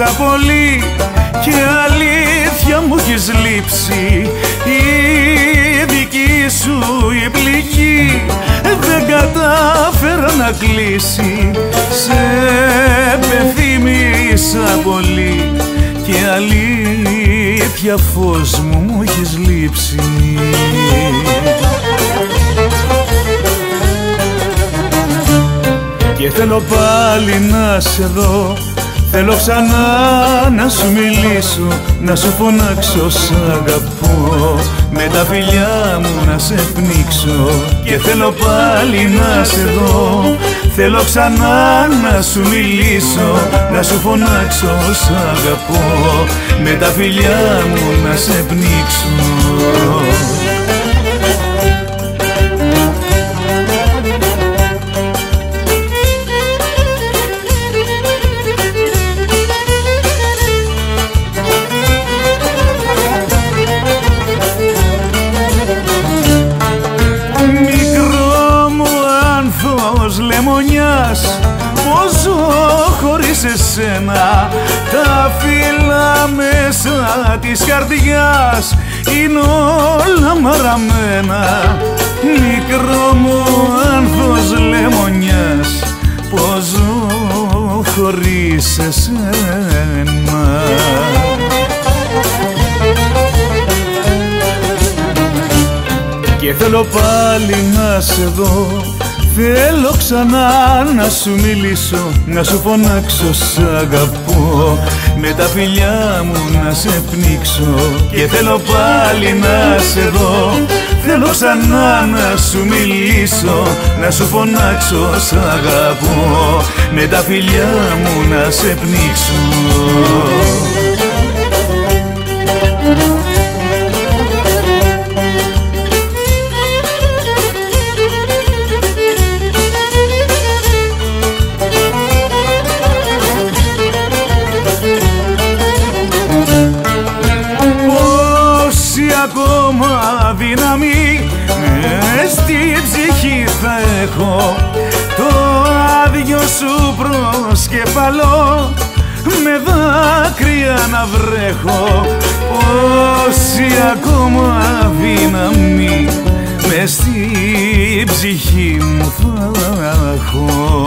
μίλησα πολύ και αλήθεια μου έχεις λείψει. Η δική σου η πληγή δεν κατάφερα να κλείσει. Σε πεθύμησα πολύ και αλήθεια φως μου έχεις λείψει. Και θέλω πάλι να σε δω, θέλω ξανά να σου μιλήσω, να σου φωνάξω σ' αγαπώ, με τα φιλιά μου να σε πνίξω. Και θέλω πάλι να σε δω, θέλω ξανά να σου μιλήσω, να σου φωνάξω σ' αγαπώ, με τα φιλιά μου να σε πνίξω. Λεμονιάς, πώς ζω χωρίς εσένα. Τα φύλλα μέσα της καρδιάς είναι όλα μαραμένα. Μικρό μου άνθος λεμονιάς, πώς ζω χωρίς εσένα. Και θέλω πάλι να σε δω, θέλω ξανά να σου μιλήσω, να σου φωνάξω σ' αγαπώ, με τα φιλιά μου να σε πνίξω. Και θέλω πάλι να σε δω, θέλω ξανά να σου μιλήσω, να σου φωνάξω σ' αγαπώ, με τα φιλιά μου να σε πνίξω. Ακόμα δύναμη μες στη ψυχή θα έχω, το άδειο σου προσκεφαλό με δάκρυα να βρέχω. Πόση ακόμα δύναμη μες στη ψυχή μου θα έχω.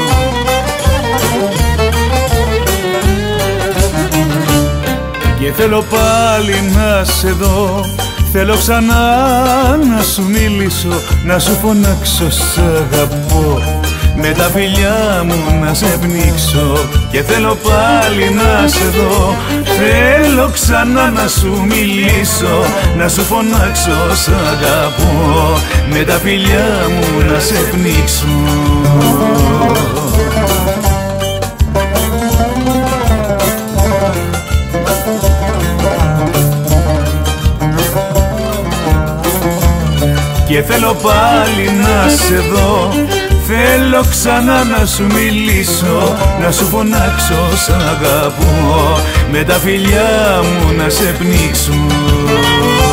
Και θέλω πάλι να σε δω, θέλω ξανά να σου μιλήσω, να σου φωνάξω σ' αγαπώ, με τα φιλιά μου να σε πνίξω. Και θέλω πάλι να σε δω, θέλω ξανά να σου μιλήσω, να σου φωνάξω σ' αγαπώ, με τα φιλιά μου να σε πνίξω. Και θέλω πάλι να σε δω, θέλω ξανά να σου μιλήσω, να σου φωνάξω σ' αγαπώ, με τα φιλιά μου να σε πνίξω.